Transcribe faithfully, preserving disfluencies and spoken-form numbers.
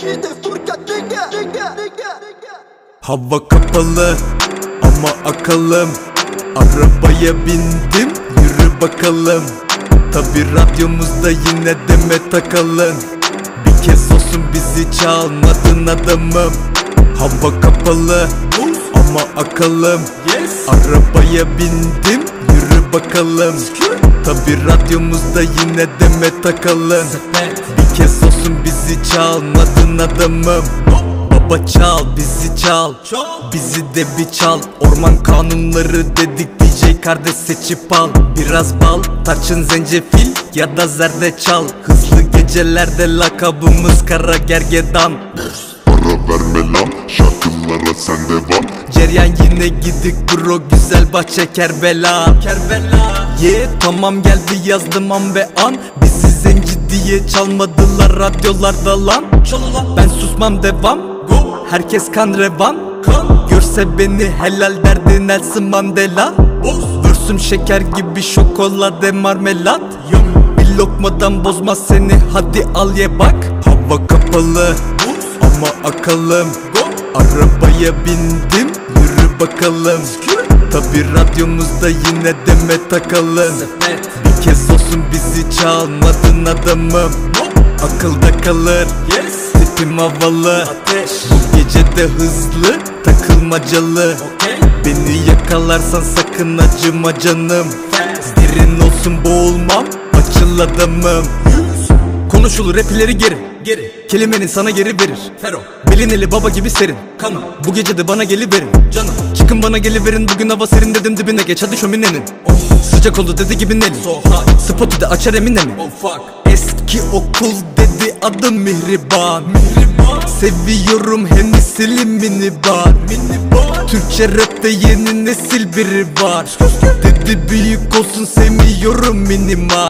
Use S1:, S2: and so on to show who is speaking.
S1: Hava kapalı ama akalım. Arabaya bindim, yürü bakalım. Tabi radyomuzda yine Demet Akalın. Bir kez olsun bizi çalmadın adamım. Hava kapalı ama akalım. Arabaya bindim, yürü bakalım. Tabi radyomuzda yine Demet Akalın. Bir kez olsun bizi çalmadın adamım. Baba çal, bizi çal, bizi de bir çal. Orman kanunları dedik, D J kardeş seçip al. Biraz bal, tarçın, zencefil ya da zerdeçal. Hızlı gecelerde lakabımız Kara Gergedan.
S2: Para verme lan, şarkılara sende var.
S1: Ceryan yine gidik bro, güzel bahçe Kerbela. Kerbela yeah, tamam geldi yazdım an ve an. Bizi zenci diye çalmadılar radyolarda lan. Ben susmam devam, herkes kan revan. Görse beni helal derdi Nelson Mandela. Vürsüm şeker gibi şokolade marmelat. Bir lokmadan bozmaz seni, hadi al ye bak. Hava kapalı ama akalım. Arabaya bindim, yürü bakalım. Tabi radyomuzda yine Demet Akalın. Bir kez olsun bizi çalmadın adamım. Akılda kalır, tipim havalı. Bu gece de hızlı, takılmacalı. Beni yakalarsan sakın acıma canım. Derin olsun boğulmam, açıl adamım. Konuşulur rap ileri geri, geri. Kelimenin sana geri verir Fero. Belin eli baba gibi serin kanım. Bu gece de bana geliverin canım. Çıkın bana geliverin, bugün hava serin dedim dibine geç hadi şöminenin. Oh. Sıcak oldu dedi gibi Nelly. So Spotu da açar Emine mi? Oh fuck. Eski okul dedi adım Mihriban. Mihriban. Seviyorum Hennessy'li minibar. Minibar. Türkçe rapte yeni nesil biri var. Dedi büyük olsun sevmiyorum minimal.